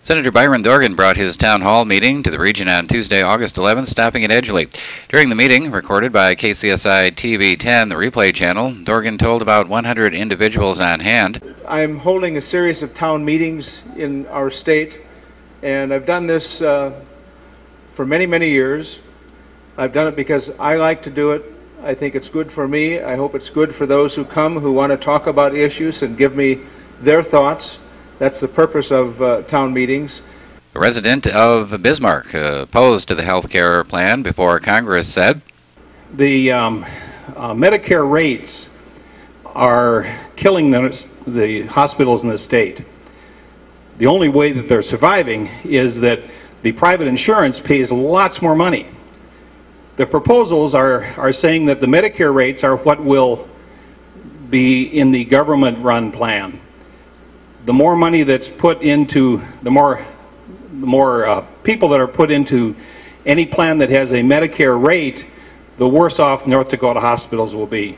Senator Byron Dorgan brought his town hall meeting to the region on Tuesday, August 11th, stopping at Edgeley. During the meeting, recorded by KCSI-TV 10, the replay channel, Dorgan told about 100 individuals on hand. I'm holding a series of town meetings in our state, and I've done this for many, many years. I've done it because I like to do it. I think it's good for me. I hope it's good for those who come who want to talk about issues and give me their thoughts. That's the purpose of town meetings. A resident of Bismarck opposed to the health care plan before Congress said, the Medicare rates are killing the hospitals in the state. The only way that they're surviving is that the private insurance pays lots more money. The proposals are saying that the Medicare rates are what will be in the government-run plan. The more money that's put into, the more people that are put into any plan that has a Medicare rate, the worse off North Dakota hospitals will be.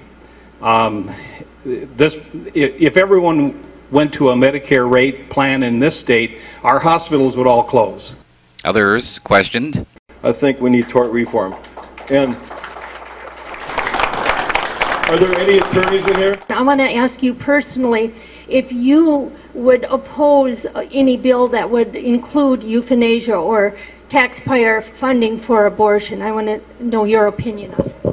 If everyone went to a Medicare rate plan in this state, our hospitals would all close. Others questioned. I think we need tort reform. And are there any attorneys in here? I want to ask you personally if you would oppose any bill that would include euthanasia or taxpayer funding for abortion. I want to know your opinion on it.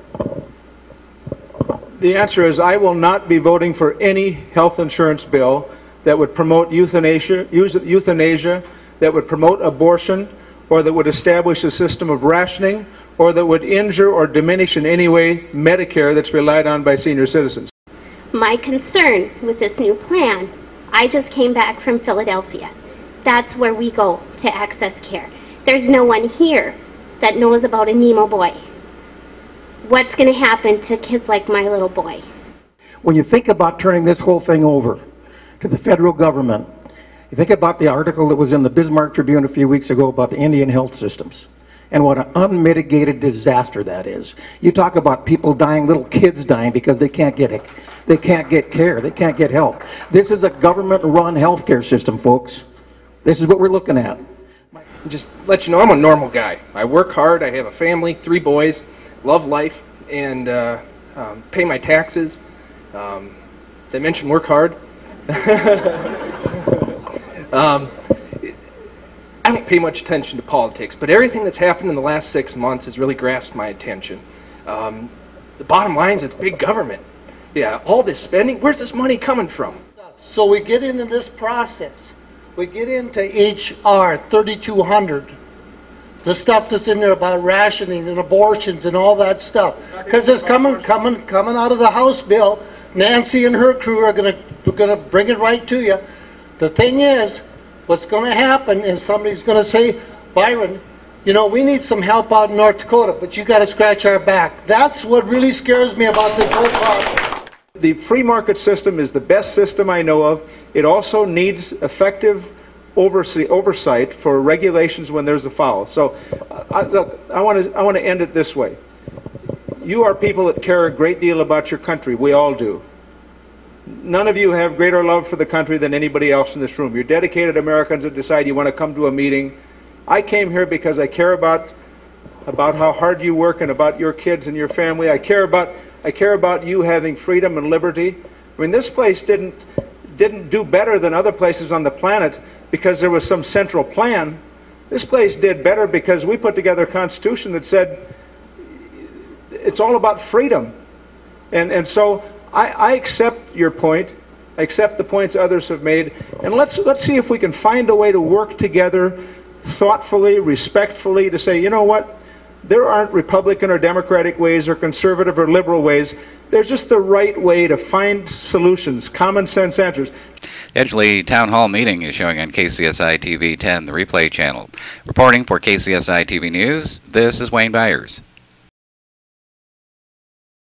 The answer is I will not be voting for any health insurance bill that would promote euthanasia, that would promote abortion, or that would establish a system of rationing, or that would injure or diminish in any way Medicare that's relied on by senior citizens. My concern with this new plan, I just came back from Philadelphia. That's where we go to access care. There's no one here that knows about a Nemo boy. What's going to happen to kids like my little boy? When you think about turning this whole thing over to the federal government, you think about the article that was in the Bismarck Tribune a few weeks ago about the Indian health systems and what an unmitigated disaster that is. You talk about people dying, little kids dying because they can't get it. They can't get care. They can't get help. This is a government-run healthcare system, folks. This is what we're looking at. Just let you know, I'm a normal guy. I work hard. I have a family, 3 boys, love life, and pay my taxes. They mentioned work hard. I don't pay much attention to politics, but everything that's happened in the last 6 months has really grasped my attention. The bottom line is it's big government. Yeah, all this spending, where's this money coming from? So we get into this process. We get into HR 3200, the stuff that's in there about rationing and abortions and all that stuff, because it's coming out of the House bill. Nancy and her crew are going to bring it right to you. The thing is, what's going to happen is somebody's going to say, Byron, you know, we need some help out in North Dakota, but you got to scratch our back. That's what really scares me about this whole process. The free market system is the best system I know of. It also needs effective oversight for regulations when there's a foul. So, look, I want to end it this way. You are people that care a great deal about your country. We all do. None of you have greater love for the country than anybody else in this room. You're dedicated Americans that decide you want to come to a meeting. I came here because I care about how hard you work and about your kids and your family. I care about you having freedom and liberty. I mean, this place didn't do better than other places on the planet because there was some central plan. This place did better because we put together a constitution that said it's all about freedom. And so I accept your point. I accept the points others have made. And let's see if we can find a way to work together thoughtfully, respectfully, to say, you know what? There aren't Republican or Democratic ways or conservative or liberal ways. There's just the right way to find solutions, common sense answers. Edgeley Town Hall Meeting is showing on KCSI-TV 10, the replay channel. Reporting for KCSI-TV News, this is Wayne Byers.